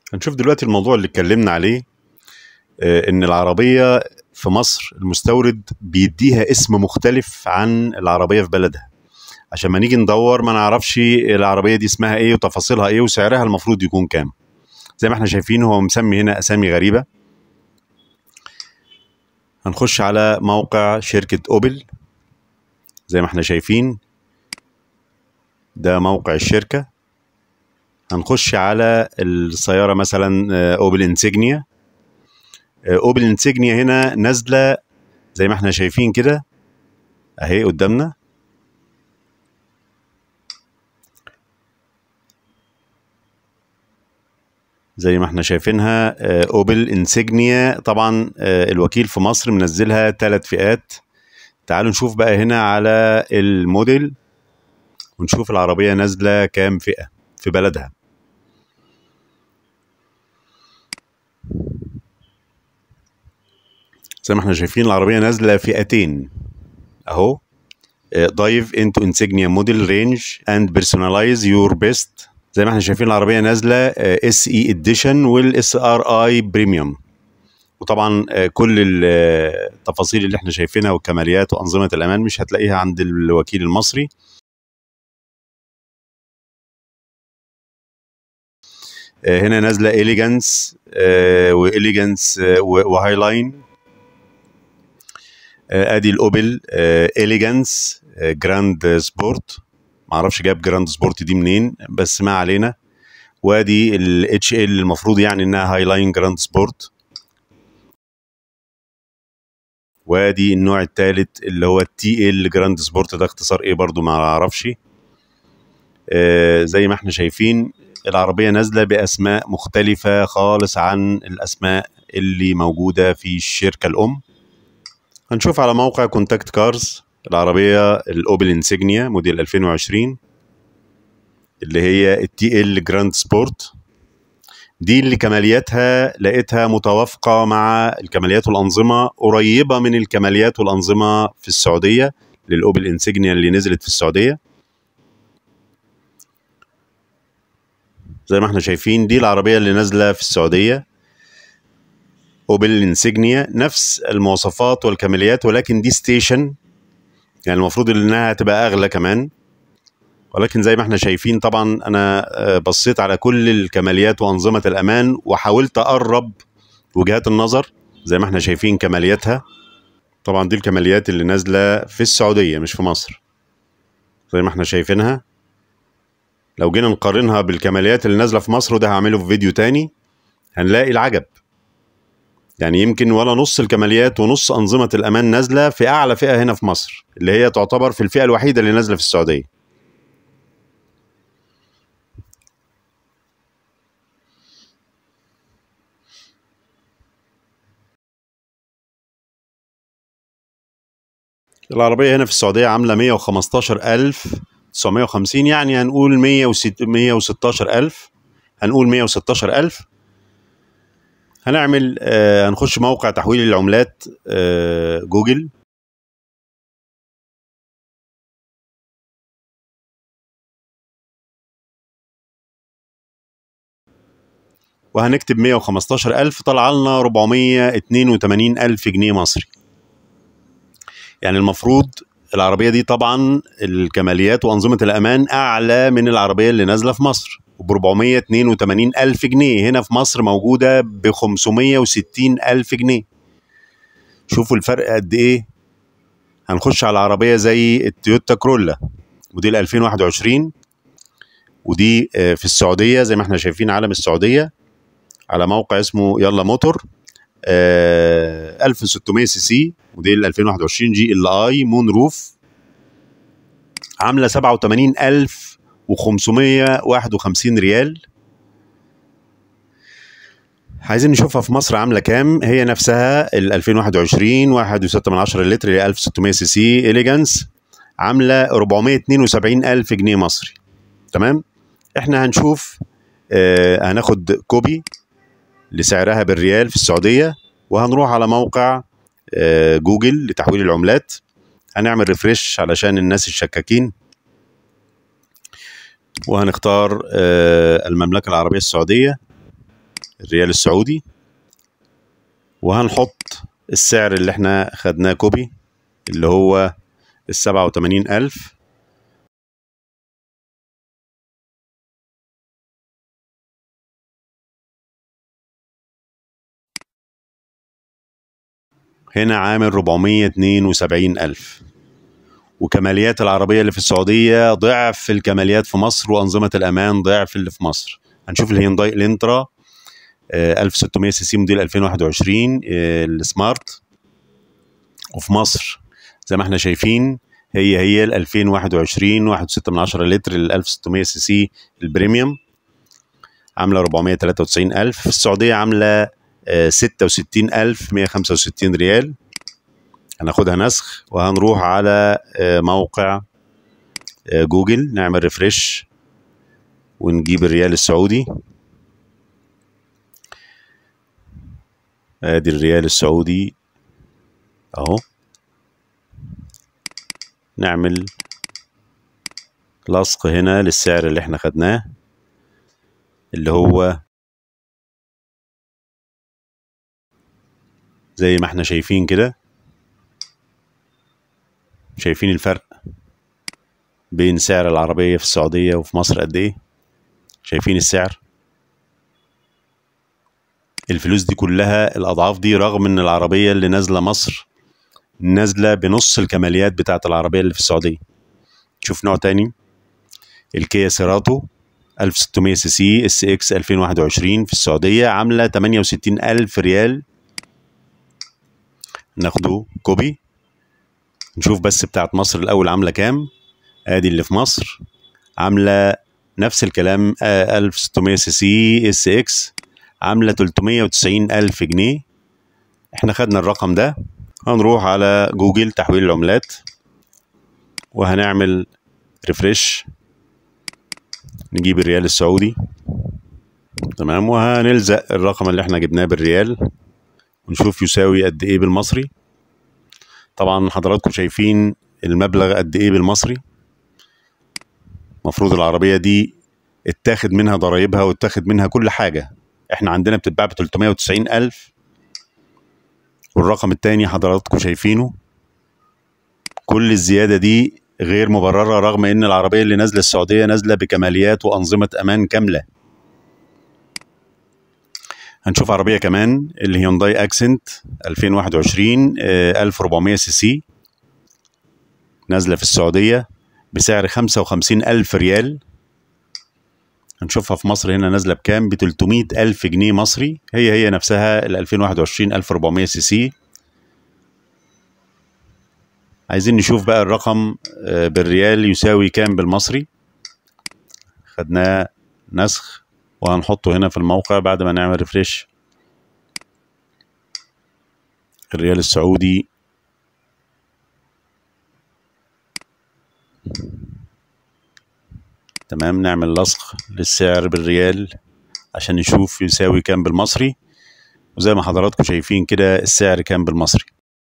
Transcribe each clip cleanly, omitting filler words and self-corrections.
هنشوف دلوقتي الموضوع اللي اتكلمنا عليه. ان العربية في مصر المستورد بيديها اسم مختلف عن العربية في بلدها، عشان ما نيجي ندور ما نعرفش العربية دي اسمها ايه وتفاصيلها ايه وسعرها المفروض يكون كام. زي ما احنا شايفين هو مسمي هنا اسامي غريبة. هنخش على موقع شركة اوبل. زي ما احنا شايفين ده موقع الشركة. هنخش على السيارة مثلا اوبل انسيجنيا. اوبل انسيجنيا هنا نازلة زي ما احنا شايفين كده اهي قدامنا. زي ما احنا شايفينها اوبل انسيجنيا. طبعا الوكيل في مصر منزلها 3 فئات. تعالوا نشوف بقى هنا على الموديل ونشوف العربية نازلة كام فئة في بلدها. زي ما احنا شايفين العربية نازلة فئتين اهو. دايف انتو انسيجنيا موديل رينج اند بيرسوناليز يور بيست. زي ما احنا شايفين العربية نازلة اس اي اديشن والاس ار اي بريميوم. وطبعا كل التفاصيل اللي احنا شايفينها والكماليات وانظمه الامان مش هتلاقيها عند الوكيل المصري. هنا نازله اليجانس واليجانس وهاي لاين. ادي الاوبل اليجانس جراند سبورت. معرفش جاب جراند سبورت دي منين بس ما علينا. وادي الاتش ال المفروض يعني انها هاي لاين جراند سبورت. وادي النوع الثالث اللي هو التي ال جراند سبورت. ده اختصار ايه برضو ما اعرفش. زي ما احنا شايفين العربية نازلة بأسماء مختلفة خالص عن الأسماء اللي موجودة في الشركة الأم. هنشوف على موقع كونتاكت كارز العربية الأوبل انسيجنيا موديل 2020 اللي هي التي ال جراند سبورت. دي اللي كمالياتها لقيتها متوافقة مع الكماليات والأنظمة، قريبة من الكماليات والأنظمة في السعودية للأوبل انسيجنيا اللي نزلت في السعودية. زي ما احنا شايفين دي العربية اللي نازلة في السعودية اوبل انسيجنيا، نفس المواصفات والكماليات ولكن دي ستيشن، يعني المفروض انها تبقى اغلى كمان. ولكن زي ما احنا شايفين طبعا انا بصيت على كل الكماليات وانظمة الامان وحاولت اقرب وجهات النظر. زي ما احنا شايفين كمالياتها. طبعا دي الكماليات اللي نازلة في السعودية مش في مصر. زي ما احنا شايفينها. لو جينا نقارنها بالكماليات اللي نازلة في مصر وده هعمله في فيديو تاني هنلاقي العجب. يعني يمكن ولا نص الكماليات ونص أنظمة الأمان نازلة في أعلى فئة هنا في مصر اللي هي تعتبر في الفئة الوحيدة اللي نازلة في السعودية. العربية هنا في السعودية عاملة 115,950، يعني هنقول 116,000. هنقول 116,000. هنعمل هنخش موقع تحويل العملات جوجل. وهنكتب 115,000 طلع لنا 482,000 جنيه مصري. يعني المفروض العربية دي طبعا الكماليات وأنظمة الأمان أعلى من العربية اللي نازلة في مصر ب 482 ألف جنيه. هنا في مصر موجودة ب 560 ألف جنيه. شوفوا الفرق قد إيه. هنخش على عربية زي التويوتا كرولا موديل 2021 ودي في السعودية. زي ما احنا شايفين علم السعودية على موقع اسمه يلا موتور. 1600 سي سي موديل 2021 جي ال اي مون روف. عامله 87,551 ريال. عايزين نشوفها في مصر عامله كام. هي نفسها ال 2021 1.6 لتر اللي 1600 سي سي اليجانس عامله 472,000 جنيه مصري. تمام. احنا هنشوف هناخد كوبي لسعرها بالريال في السعوديه وهنروح على موقع جوجل لتحويل العملات. هنعمل ريفريش علشان الناس الشكاكين وهنختار المملكة العربية السعودية. الريال السعودي، وهنحط السعر اللي احنا خدناه كوبي اللي هو ال87,000. هنا عامل 472,000. وكماليات العربية اللي في السعودية ضعف الكماليات في مصر، وأنظمة الأمان ضعف اللي في مصر. هنشوف الهيونداي الانترا 1600 سي سي موديل 2021 السمارت، وفي مصر زي ما احنا شايفين هي ال 2021 1.6 لتر ال 1600 سي سي البريميوم عاملة 493,000. في السعودية عاملة 66,165 ريال. هناخدها نسخ وهنروح على موقع جوجل، نعمل ريفريش ونجيب الريال السعودي. ادي الريال السعودي اهو. نعمل لصق هنا للسعر اللي احنا خدناه اللي هو زي ما احنا شايفين كده. شايفين الفرق بين سعر العربية في السعودية وفي مصر قد ايه؟ شايفين السعر؟ الفلوس دي كلها الأضعاف دي، رغم ان العربية اللي نازلة مصر نازلة بنص الكماليات بتاعت العربية اللي في السعودية. شوف نوع تاني، الكيا سيراتو 1600 سي سي اس اكس 2021 في السعودية عاملة 68,000 ريال. ناخده كوبي نشوف بس بتاعت مصر الأول عاملة كام. ادي اللي في مصر عاملة نفس الكلام 1600 سي سي اس اكس عاملة 390,000 جنيه. احنا خدنا الرقم ده. هنروح على جوجل تحويل العملات وهنعمل ريفريش، نجيب الريال السعودي تمام، وهنلزق الرقم اللي احنا جبناه بالريال ونشوف يساوي قد ايه بالمصري. طبعا حضراتكم شايفين المبلغ قد ايه بالمصري. مفروض العربية دي اتاخد منها ضرايبها واتاخد منها كل حاجة. احنا عندنا بتتباع ب 390,000، والرقم التاني حضراتكم شايفينه. كل الزيادة دي غير مبررة، رغم ان العربية اللي نازلة السعودية نازلة بكماليات وأنظمة أمان كاملة. هنشوف عربية كمان الهيونداي اكسنت 2021 1400 سي سي نازلة في السعودية بسعر 55,000 ريال. هنشوفها في مصر هنا نازلة بكام؟ ب 300,000 جنيه مصري. هي نفسها ال 2021 1400 سي سي. عايزين نشوف بقى الرقم بالريال يساوي كام بالمصري. خدناه نسخ وهنحطه هنا في الموقع بعد ما نعمل ريفريش. الريال السعودي تمام، نعمل لصق للسعر بالريال عشان نشوف يساوي كام بالمصري. وزي ما حضراتكم شايفين كده السعر كام بالمصري.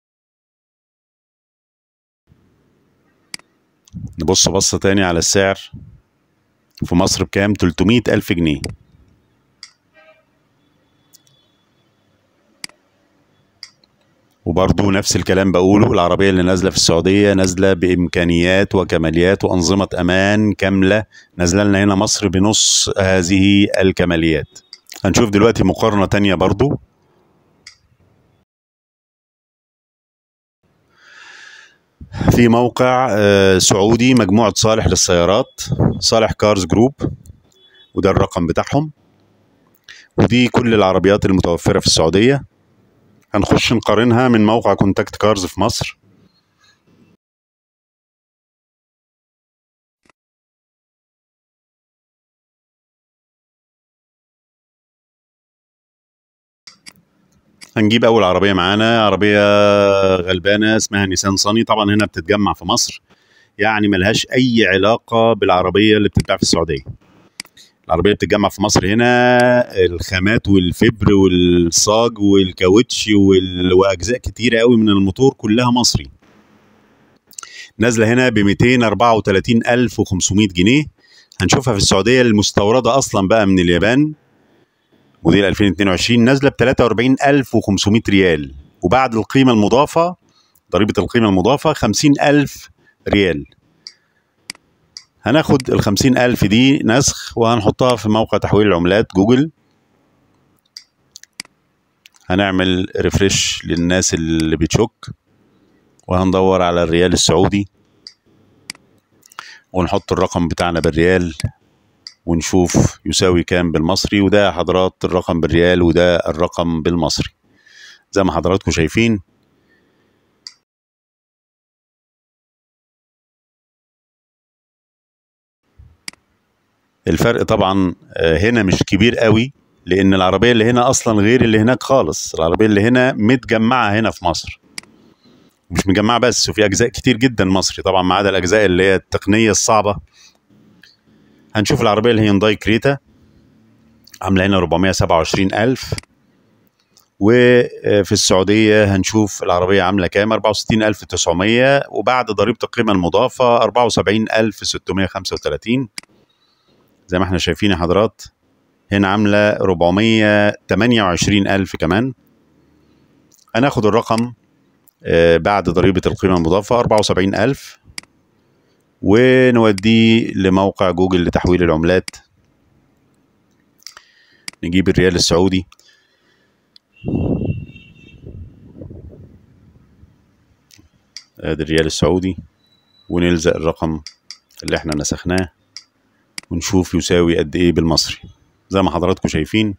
نبص بصة تاني على السعر في مصر بكام؟ 300,000 جنيه. وبرضو نفس الكلام بقوله، العربية اللي نازلة في السعودية نازلة بإمكانيات وكماليات وأنظمة أمان كاملة، نازلة لنا هنا مصر بنص هذه الكماليات. هنشوف دلوقتي مقارنة تانية برضو. في موقع سعودي، مجموعة صالح للسيارات، صالح كارز جروب، وده الرقم بتاعهم، ودي كل العربيات المتوفرة في السعودية. هنخش نقارنها من موقع كونتاكت كارز في مصر. هنجيب اول عربيه معانا، عربيه غلبانه اسمها نيسان صني. طبعا هنا بتتجمع في مصر، يعني ملهاش اي علاقه بالعربيه اللي بتتباع في السعوديه. العربيه بتتجمع في مصر هنا، الخامات والفبر والصاج والكاوتش واجزاء كتيره قوي من الموتور كلها مصري. نازله هنا ب 234,500 جنيه. هنشوفها في السعوديه المستورده اصلا بقى من اليابان موديل 2022 نازله ب 43500 ريال، وبعد القيمه المضافه ضريبه القيمه المضافه 50000 ريال. هناخد ال 50000 دي نسخ وهنحطها في موقع تحويل العملات جوجل. هنعمل ريفرش للناس اللي بتشك، وهندور على الريال السعودي ونحط الرقم بتاعنا بالريال ونشوف يساوي كام بالمصري. وده يا حضرات الرقم بالريال وده الرقم بالمصري زي ما حضراتكم شايفين. الفرق طبعا هنا مش كبير قوي، لان العربية اللي هنا اصلا غير اللي هناك خالص. العربية اللي هنا متجمعة هنا في مصر، مش مجمعة بس، وفي اجزاء كتير جدا مصري طبعا ما عدا الاجزاء اللي هي التقنية الصعبة. هنشوف العربية الهيونداي كريتا عاملة هنا 427000، وفي السعودية هنشوف العربية عاملة كام 64900، وبعد ضريبة القيمة المضافة 74635. زي ما احنا شايفين يا حضرات هنا عاملة 428000 كمان. هناخد الرقم بعد ضريبة القيمة المضافة 74000 ونوديه لموقع جوجل لتحويل العملات. نجيب الريال السعودي، ادي الريال السعودي، ونلزق الرقم اللي احنا نسخناه ونشوف يساوي قد ايه بالمصري زي ما حضراتكم شايفين.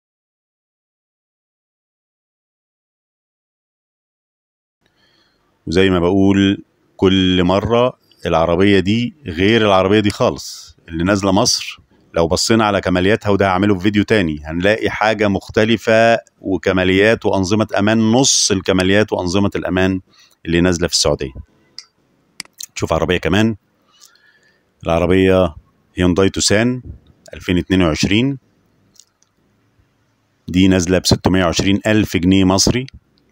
وزي ما بقول كل مرة العربية دي غير العربية دي خالص اللي نازلة مصر. لو بصينا على كمالياتها، وده هعمله في فيديو تاني، هنلاقي حاجة مختلفة وكماليات وأنظمة أمان نص الكماليات وأنظمة الأمان اللي نازلة في السعودية. تشوف عربية كمان، العربية هيونداي توسان 2022 دي نازلة ب 620,000 جنيه مصري.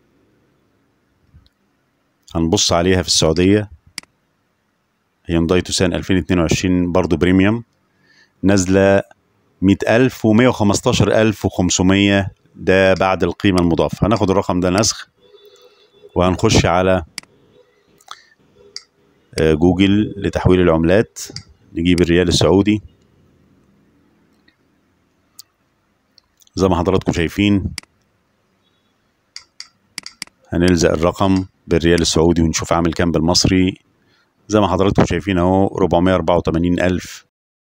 هنبص عليها في السعودية، هيونداي توسان 2022 برضو بريميوم نازلة 100,000 و115,500، ده بعد القيمة المضافة. هناخد الرقم ده نسخ وهنخش على جوجل لتحويل العملات. نجيب الريال السعودي زي ما حضراتكم شايفين، هنلزق الرقم بالريال السعودي ونشوف عامل كام بالمصري. زي ما حضراتكم شايفين اهو 484,000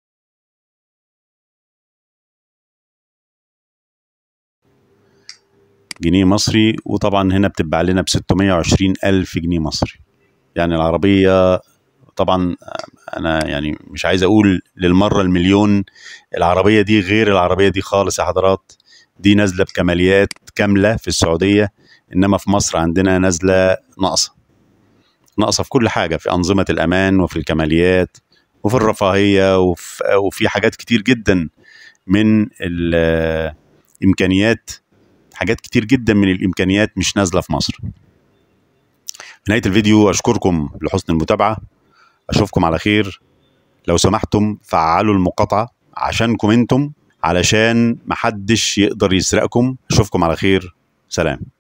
جنيه مصري، وطبعا هنا بتبقى علينا ب 620,000 جنيه مصري. يعني العربية طبعا انا يعني مش عايز اقول للمرة المليون العربية دي غير العربية دي خالص يا حضرات. دي نازلة بكماليات كاملة في السعودية، انما في مصر عندنا نازلة ناقصة في كل حاجة، في أنظمة الأمان وفي الكماليات وفي الرفاهية وفي حاجات كتير جدا من الإمكانيات. حاجات كتير جدا من الإمكانيات مش نازلة في مصر. في نهاية الفيديو أشكركم لحسن المتابعة، أشوفكم على خير. لو سمحتم فعلوا المقاطعة عشانكم انتم، علشان محدش يقدر يسرقكم. أشوفكم على خير، سلام.